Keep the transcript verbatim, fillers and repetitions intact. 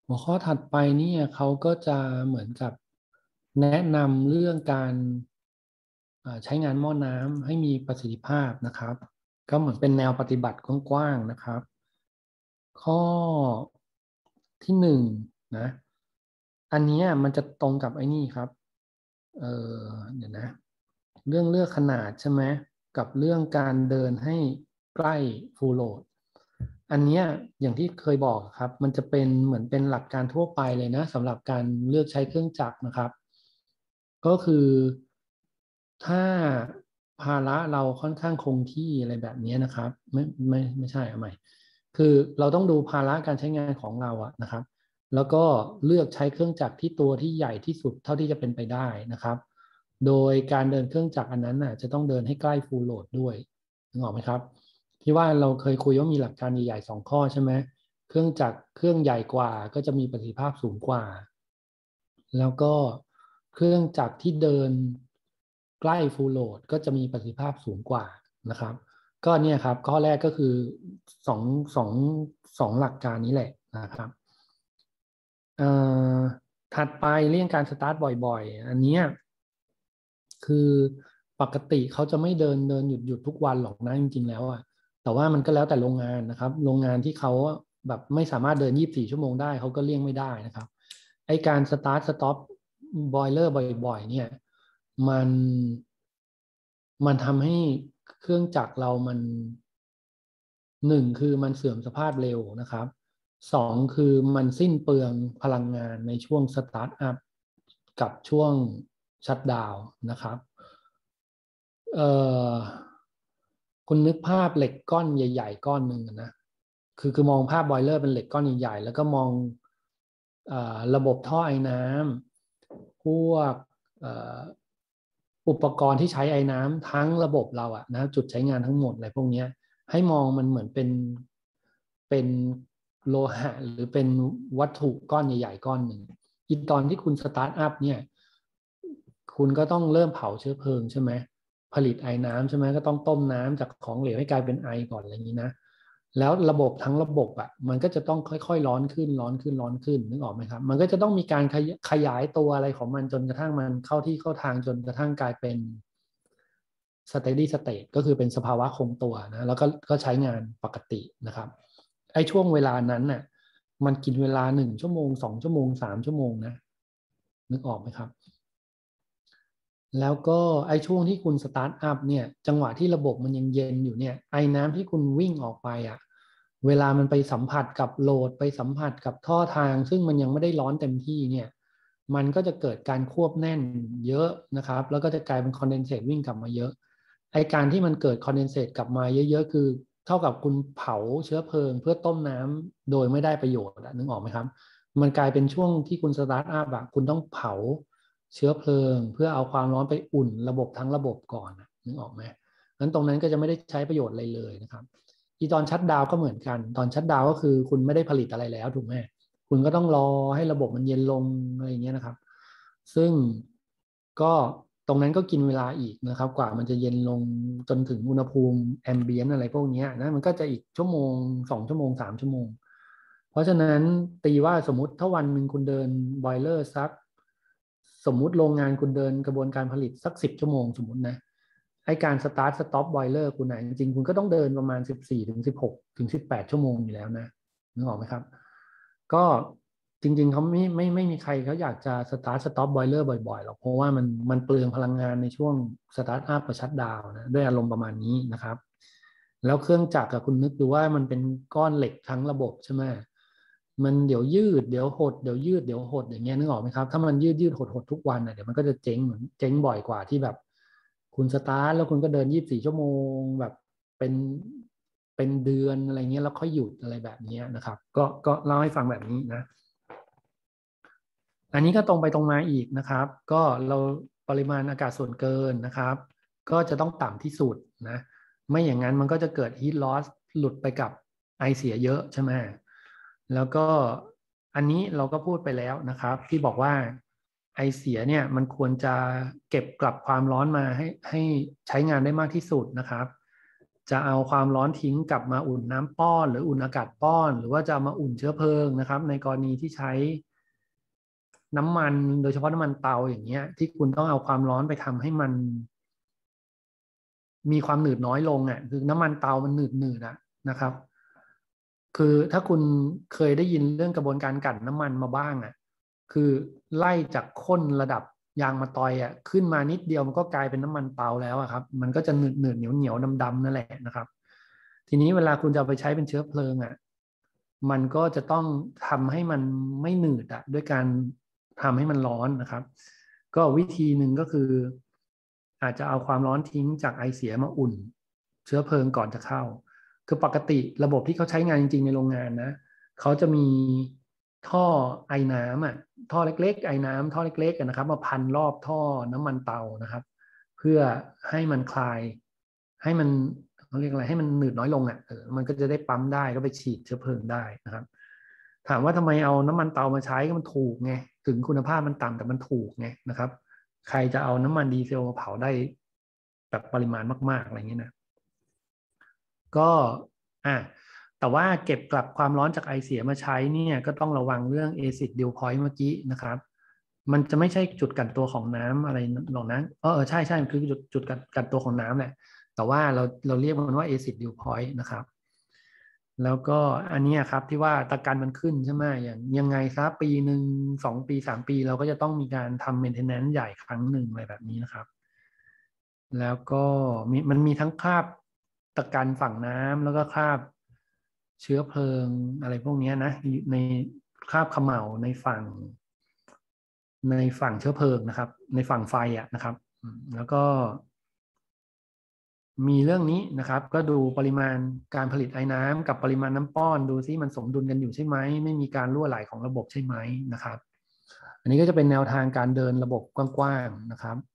หัวข้อถัดไปเนี่ยเขาก็จะเหมือนกับแนะนำเรื่องการอ่าใช้งานหม้อน้ำให้มีประสิทธิภาพนะครับก็เหมือนเป็นแนวปฏิบัติกว้างๆนะครับข้อที่หนึ่งนะอันเนี้ยมันจะตรงกับไอ้นี่ครับเออเดี๋ยวนะเรื่องเลือกขนาดใช่ไหมกับเรื่องการเดินให้ใกล้ full load อันเนี้ยอย่างที่เคยบอกครับมันจะเป็นเหมือนเป็นหลักการทั่วไปเลยนะสำหรับการเลือกใช้เครื่องจักรนะครับก็คือถ้าภาระเราค่อนข้างคงที่อะไรแบบนี้นะครับไม่ไม่ไม่ใช่เอาใหม่คือเราต้องดูภาระการใช้งานของเราอะนะครับแล้วก็เลือกใช้เครื่องจักรที่ตัวที่ใหญ่ที่สุดเท่าที่จะเป็นไปได้นะครับโดยการเดินเครื่องจักรอันนั้นน่ะจะต้องเดินให้ใกล้ full load ด้วยนึกออกไหมครับ ที่ว่าเราเคยคุยว่ามีหลักการใหญ่ๆสองข้อใช่ไหมเครื่องจักรเครื่องใหญ่กว่าก็จะมีประสิทธิภาพสูงกว่าแล้วก็เครื่องจักรที่เดินใกล้ full load ก็จะมีประสิทธิภาพสูงกว่านะครับก็เนี่ยครับข้อแรกก็คือสองสองสองหลักการนี้แหละนะครับเอ่อถัดไปเรื่องการสตาร์ทบ่อยๆอันเนี้ยคือปกติเขาจะไม่เดินเดินหยุดหยุดทุกวันหรอกนะจริงๆแล้วอ่ะ แต่ว่ามันก็แล้วแต่โรงงานนะครับโรงงานที่เขาแบบไม่สามารถเดินยี่สิบสี่ชั่วโมงได้เขาก็เลี่ยงไม่ได้นะครับไอการสตาร์ทสต็อปบอยเลอร์บ่อยๆเนี่ยมันมันทำให้เครื่องจักรเรามันหนึ่งคือมันเสื่อมสภาพเร็วนะครับสองคือมันสิ้นเปลืองพลังงานในช่วงสตาร์ทอัพกับช่วงชัตดาวน์นะครับเอ่อคุณนึกภาพเหล็กก้อนใหญ่ๆก้อนหนึ่งนะ คือคือมองภาพบอยเลอร์เป็นเหล็กก้อนใหญ่ๆแล้วก็มองเอ่อระบบท่อไอน้ำพวกเอ่ออุปกรณ์ที่ใช้ไอน้ำทั้งระบบเราอะนะจุดใช้งานทั้งหมดอะไรพวกเนี้ยให้มองมันเหมือนเป็นเป็นโลหะหรือเป็นวัตถุก้อนใหญ่ๆก้อนหนึ่งอีตอนที่คุณสตาร์ทอัพเนี่ยคุณก็ต้องเริ่มเผาเชื้อเพลิงใช่ไหมผลิตไอน้ำใช่ไหมก็ต้องต้มน้ำจากของเหลวให้กลายเป็นไอก่อนอะไรอย่างนี้นะ แล้วระบบทั้งระบบอ่ะมันก็จะต้องค่อยๆร้อนขึ้นร้อนขึ้นร้อนขึ้นนึกออกไหมครับมันก็จะต้องมีการขยขยายตัวอะไรของมันจนกระทั่งมันเข้าที่เข้าทางจนกระทั่งกลายเป็น steady state ก็คือเป็นสภาวะคงตัวนะแล้วก็ก็ใช้งานปกตินะครับไอ้ช่วงเวลานั้นน่ะมันกินเวลาหนึ่งชั่วโมงสองชั่วโมงสามชั่วโมงนะนึกออกไหมครับ แล้วก็ไอ้ช่วงที่คุณสตาร์ทอัพเนี่ยจังหวะที่ระบบมันยังเย็นอยู่เนี่ยไอ้น้ำที่คุณวิ่งออกไปอ่ะเวลามันไปสัมผัสกับโหลดไปสัมผัสกับท่อทางซึ่งมันยังไม่ได้ร้อนเต็มที่เนี่ยมันก็จะเกิดการควบแน่นเยอะนะครับแล้วก็จะกลายเป็นคอนเดนเซตวิ่งกลับมาเยอะไอ้การที่มันเกิดคอนเดนเซตกลับมาเยอะๆคือเท่ากับคุณเผาเชื้อเพลิงเพื่อต้มน้ำโดยไม่ได้ประโยชน์อะนึกออกไหมครับ มันกลายเป็นช่วงที่คุณสตาร์ทอัพอะคุณต้องเผาเชื้อเพลิงเพื่อเอาความร้อนไปอุ่นระบบทั้งระบบก่อนนึกออกไหมงั้นตรงนั้นก็จะไม่ได้ใช้ประโยชน์อะไรเลยนะครับอีตอนชัตดาวน์ก็เหมือนกันตอนชัตดาวน์ก็คือคุณไม่ได้ผลิตอะไรแล้วถูกไหมคุณก็ต้องรอให้ระบบมันเย็นลงอะไรอย่างเงี้ยนะครับซึ่งก็ตรงนั้นก็กินเวลาอีกนะครับกว่ามันจะเย็นลงจนถึงอุณหภูมิแอมเบียนอะไรพวกนี้นะมันก็จะอีกชั่วโมงสองชั่วโมงสามชั่วโมง เพราะฉะนั้นตีว่าสมมติถ้าวันหนึ่งคุณเดินบอยเลอร์สักสมมุติโรงงานคุณเดินกระบวนการผลิตสักสิบชั่วโมงสมมตินะไอการสตาร์ทสต็อปบอยเลอร์คุณนะจริงๆคุณก็ต้องเดินประมาณสิบสี่ถึงสิบหกถึงสิบแปดชั่วโมงอยู่แล้วนะนึกออกไหมครับก็จริงๆเขาไม่ไม่ไม่มีใครเขาอยากจะสตาร์ทสต็อปบอยเลอร์บ่อยๆหรอกเพราะว่ามันมันเปลืองพลังงานในช่วงสตาร์ทอัพกับชัตดาวน์นะด้วยอารมณ์ประมาณนี้นะครับแล้วเครื่องจักรกับคุณนึกดูว่ามันเป็นก้อนเหล็กทั้งระบบใช่ไหม มันเดี๋ยวยืดเดี๋ยวหดเดี๋ยวยืดเดี๋ยวหดอย่างเงี้ยนึกออกไหมครับถ้ามันยืดยืดหดหดทุกวันอ่ะเดี๋ยวมันก็จะเจ๊งเหมือนเจ๊งบ่อยกว่าที่แบบคุณสตาร์ทแล้วคุณก็เดินยี่สิบสี่ชั่วโมงแบบเป็นเป็นเดือนอะไรเงี้ยแล้วค่อยหยุดอะไรแบบนี้นะครับก็ก็เล่าให้ฟังแบบนี้นะอันนี้ก็ตรงไปตรงมาอีกนะครับก็เราปริมาณอากาศส่วนเกินนะครับก็จะต้องต่ำที่สุดนะไม่อย่างนั้นมันก็จะเกิด heat loss หลุดไปกับไอเสียเยอะใช่ไหม แล้วก็อันนี้เราก็พูดไปแล้วนะครับที่บอกว่าไอเสียเนี่ยมันควรจะเก็บกลับความร้อนมาให้ให้ใช้งานได้มากที่สุดนะครับจะเอาความร้อนทิ้งกลับมาอุ่นน้ำป้อนหรืออุ่นอากาศป้อนหรือว่าจะมาอุ่นเชื้อเพลิงนะครับในกรณีที่ใช้น้ำมันโดยเฉพาะน้ำมันเตาอย่างเงี้ยที่คุณต้องเอาความร้อนไปทำให้มันมีความหนืดน้อยลงอ่ะคือน้ำมันเตามันหนืดหนืดอ่ะนะครับคือถ้าคุณเคยได้ยินเรื่องกระบวนการกลั่นน้ำมันมาบ้างอ่ะคือไล่จากข้นระดับยางมะตอยอ่ะขึ้นมานิดเดียวมันก็กลายเป็นน้ำมันเตาแล้วอะครับมันก็จะหนืดหนืดเหนียวเหนียวดำดำนั่นแหละนะครับทีนี้เวลาคุณจะเอาไปใช้เป็นเชื้อเพลิงอ่ะมันก็จะต้องทำให้มันไม่หนืดอ่ะด้วยการทำให้มันร้อนนะครับก็วิธีหนึ่งก็คืออาจจะเอาความร้อนทิ้งจากไอเสียมาอุ่นเชื้อเพลิงก่อนจะเข้าคือปกติระบบที่เขาใช้งานจริงๆในโรงงานนะเขาจะมีท่อไอน้ำอ่ะท่อเล็กๆไอน้ำท่อเล็กๆนะครับมาพันรอบท่อน้ำมันเตานะครับเพื่อให้มันคลายให้มันเขาเรียกอะไรให้มันหนืดน้อยลงอ่ะเออมันก็จะได้ปั๊มได้ก็ไปฉีดเชื้อเพลิงได้นะครับถามว่าทำไมเอาน้ำมันเตามาใช้ก็มันถูกไงถึงคุณภาพมันต่ำแต่มันถูกไงนะครับใครจะเอาน้ำมันดีเซลมาเผาได้แบบปริมาณมากๆอะไรเงี้ยนะก็อ่ะแต่ว่าเก็บกลับความร้อนจากไอเสียมาใช้เนี่ยก็ต้องระวังเรื่อง acid dew point เมื่อกี้นะครับมันจะไม่ใช่จุดกันตัวของน้ำอะไรหรอกนะเออใช่ใช่คือจุดจุดกันกันตัวของน้ำแหละแต่ว่าเราเราเรียกมันว่า acid dew point นะครับแล้วก็อันนี้ครับที่ว่าตะกันมันขึ้นใช่ไหมอย่างยังไงซะปีหนึ่งสองปีสามปีเราก็จะต้องมีการทำ maintenance ใหญ่ครั้งหนึ่งอะไรแบบนี้นะครับแล้วก็มีมันมีทั้งคราบตะกันฝั่งน้ำแล้วก็คราบเชื้อเพลิงอะไรพวกนี้นะในคราบเขม่าในฝั่งในฝั่งเชื้อเพลิงนะครับในฝั่งไฟอ่ะนะครับแล้วก็มีเรื่องนี้นะครับก็ดูปริมาณการผลิตไอ้น้ำกับปริมาณน้ำป้อนดูซิมันสมดุลกันอยู่ใช่ไหมไม่มีการรั่วไหลของระบบใช่ไหมนะครับอันนี้ก็จะเป็นแนวทางการเดินระบบกว้างๆนะครับ